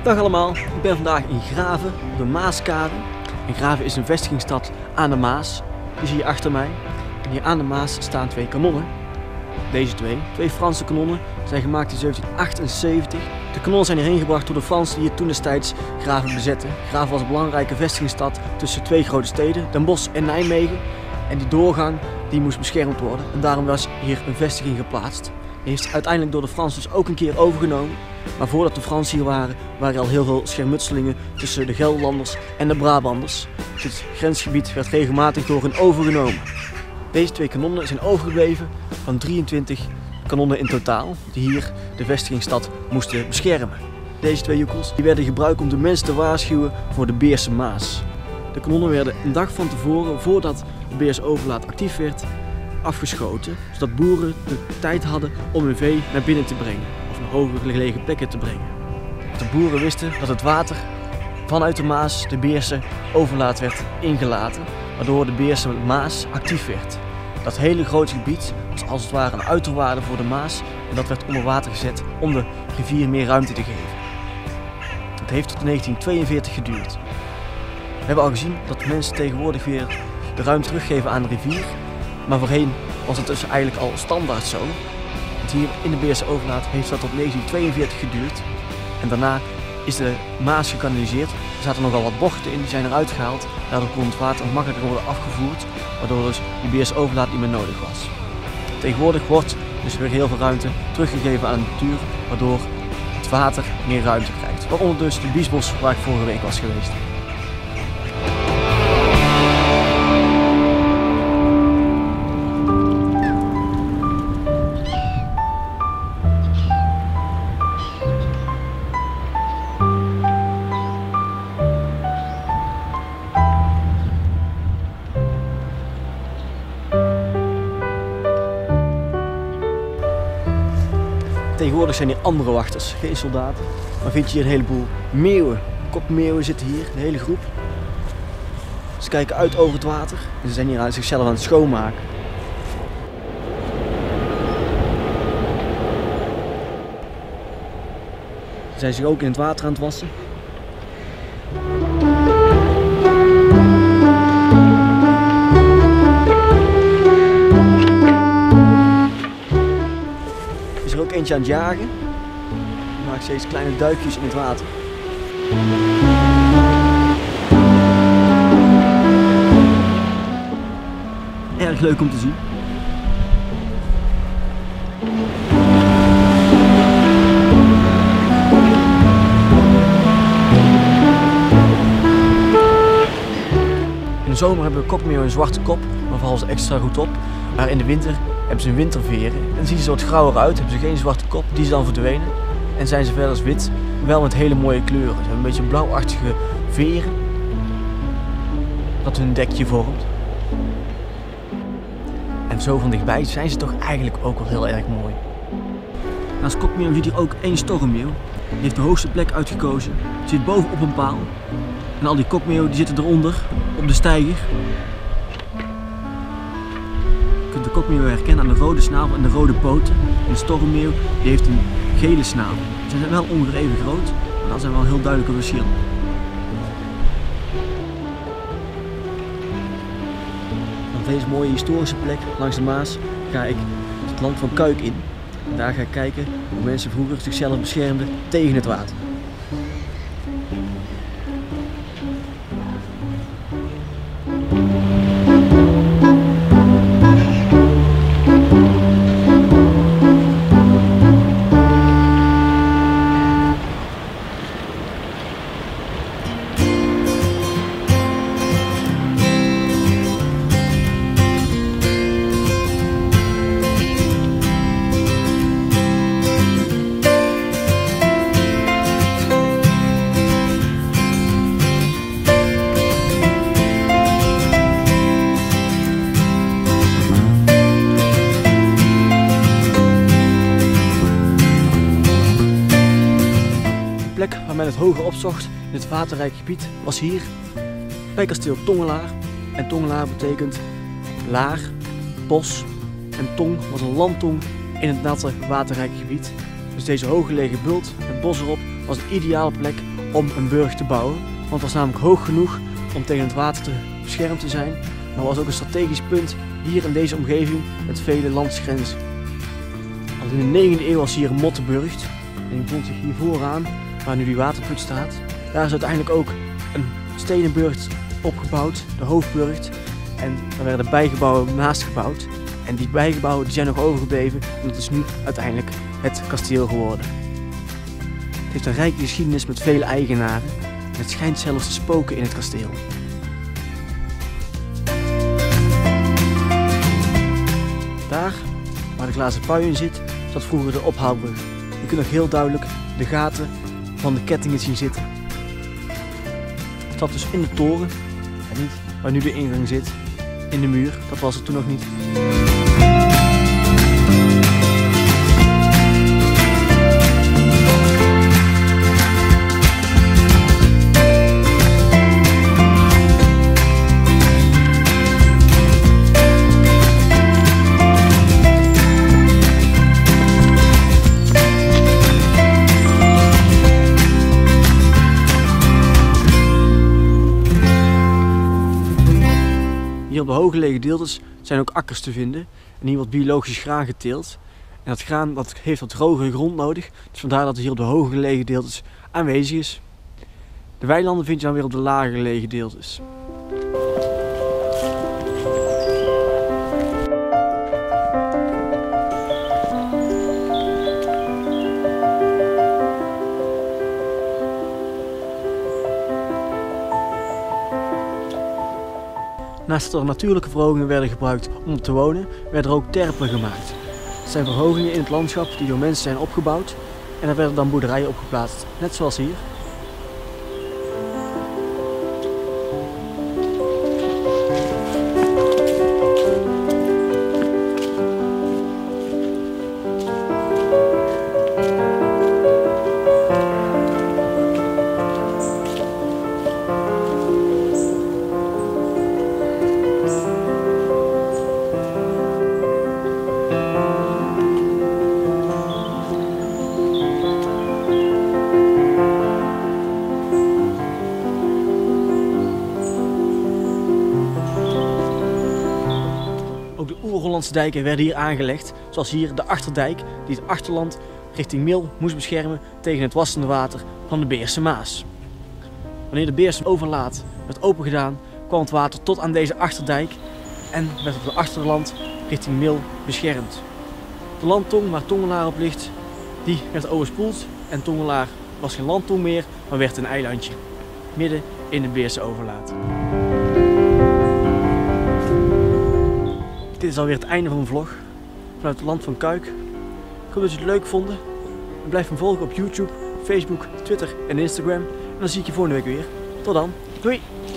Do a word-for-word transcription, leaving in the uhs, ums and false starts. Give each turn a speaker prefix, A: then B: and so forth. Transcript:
A: Dag allemaal, ik ben vandaag in Grave op de Maaskade. En Grave is een vestigingsstad aan de Maas. Die zie je achter mij. En hier aan de Maas staan twee kanonnen. Deze twee, twee Franse kanonnen, zijn gemaakt in zeventien achtenzeventig. De kanonnen zijn hierheen gebracht door de Fransen die hier toen destijds Grave bezetten. Grave was een belangrijke vestigingsstad tussen twee grote steden, Den Bosch en Nijmegen. En die doorgang die moest beschermd worden en daarom was hier een vestiging geplaatst. Die is uiteindelijk door de Fransen dus ook een keer overgenomen. Maar voordat de Fransen hier waren, waren er al heel veel schermutselingen tussen de Gelderlanders en de Brabanders. Dit grensgebied werd regelmatig door hen overgenomen. Deze twee kanonnen zijn overgebleven van drieëntwintig kanonnen in totaal, die hier de vestigingsstad moesten beschermen. Deze twee joekels die werden gebruikt om de mensen te waarschuwen voor de Beerse Maas. De kanonnen werden een dag van tevoren, voordat de Beerse overlaat actief werd, afgeschoten, zodat boeren de tijd hadden om hun vee naar binnen te brengen of naar hoger gelegen plekken te brengen. De boeren wisten dat het water vanuit de Maas de Beerse overlaat werd ingelaten, waardoor de Beerse Maas actief werd. Dat hele grote gebied was als het ware een uiterwaarde voor de Maas en dat werd onder water gezet om de rivier meer ruimte te geven. Het heeft tot negentien tweeënveertig geduurd. We hebben al gezien dat mensen tegenwoordig weer de ruimte teruggeven aan de rivier, maar voorheen was het dus eigenlijk al standaard zo. Want hier in de Beerse overlaat heeft dat tot negentien tweeënveertig geduurd en daarna is de Maas gekanaliseerd. Er zaten nogal wat bochten in, die zijn eruit gehaald. Daardoor kon het water makkelijker worden afgevoerd, waardoor dus die Beerse overlaat niet meer nodig was. Tegenwoordig wordt dus weer heel veel ruimte teruggegeven aan de natuur, waardoor het water meer ruimte krijgt. Waaronder dus de Biesbos waar ik vorige week was geweest. Tegenwoordig zijn hier andere wachters, geen soldaten, maar vind je hier een heleboel meeuwen. Kokmeeuwen zitten hier, een hele groep. Ze kijken uit over het water en ze zijn hier aan zichzelf aan het schoonmaken. Ze zijn zich ook in het water aan het wassen. Er ook eentje aan het jagen. Die maakt steeds kleine duikjes in het water. Erg leuk om te zien. In de zomer hebben we kokmeeuwen een zwarte kop, maar vallen ze extra goed op. Maar in de winter hebben ze een winterveren en dan zien ze wat grauwer uit, hebben ze geen zwarte kop, die is dan verdwenen. En zijn ze verder als wit, wel met hele mooie kleuren. Ze hebben een beetje blauwachtige veren, dat hun dekje vormt. En zo van dichtbij zijn ze toch eigenlijk ook wel heel erg mooi. Naast kokmeeuw zit hier ook één stormmeeuw. Die heeft de hoogste plek uitgekozen, die zit boven op een paal. En al die kokmeeuwen die zitten eronder, op de steiger. Je kunt de kokmeeuw herkennen aan de rode snavel en de rode poten. En de stormmeeuw die heeft een gele snavel. Ze zijn wel ongeveer even groot, maar dat zijn wel heel duidelijke verschillen. Van deze mooie historische plek langs de Maas ga ik het land van Cuijk in. En daar ga ik kijken hoe mensen vroeger zichzelf beschermden tegen het water. De plek waar men het hoger opzocht in het waterrijke gebied was hier bij kasteel Tongelaar. En Tongelaar betekent laar, bos. En Tong was een landtong in het natte waterrijke gebied. Dus deze hooggelegen bult met bos erop was een ideale plek om een burcht te bouwen. Want het was namelijk hoog genoeg om tegen het water te beschermd te zijn. Maar was ook een strategisch punt hier in deze omgeving met vele landsgrenzen. Al in de negende eeuw was hier een mottenburcht. En die bevond zich hier vooraan, waar nu die waterput staat. Daar is uiteindelijk ook een stenen burcht opgebouwd, de hoofdburcht. En daar werden bijgebouwen naast gebouwd. En die bijgebouwen die zijn nog overgebleven en dat is nu uiteindelijk het kasteel geworden. Het heeft een rijke geschiedenis met vele eigenaren en het schijnt zelfs te spoken in het kasteel. Daar, waar de glazen pui in zit, zat vroeger de ophaalbrug. Je kunt nog heel duidelijk de gaten van de kettingen zien zitten. Het zat dus in de toren en niet waar nu de ingang zit, in de muur. Dat was het toen nog niet. Hier op de hooggelegen gedeeltes zijn ook akkers te vinden en hier wordt biologisch graan geteeld. En dat graan dat heeft wat drogere grond nodig, dus vandaar dat het hier op de hooggelegen gedeeltes aanwezig is. De weilanden vind je dan weer op de lager gelegen gedeeltes. Naast dat er natuurlijke verhogingen werden gebruikt om te wonen, werden er ook terpen gemaakt. Het zijn verhogingen in het landschap die door mensen zijn opgebouwd en er werden dan boerderijen opgeplaatst, net zoals hier. Ook de oer-Hollandse dijken werden hier aangelegd, zoals hier de Achterdijk, die het achterland richting Mil moest beschermen tegen het wassende water van de Beerse Maas. Wanneer de Beerse overlaat werd opengedaan, kwam het water tot aan deze Achterdijk en werd op het achterland richting Mil beschermd. De landtong waar Tongelaar op ligt, die werd overspoeld en Tongelaar was geen landtong meer, maar werd een eilandje, midden in de Beerse overlaat. Dit is alweer het einde van mijn vlog vanuit het land van Cuijk. Ik hoop dat jullie het leuk vonden. En blijf me volgen op YouTube, Facebook, Twitter en Instagram. En dan zie ik je volgende week weer. Tot dan. Doei!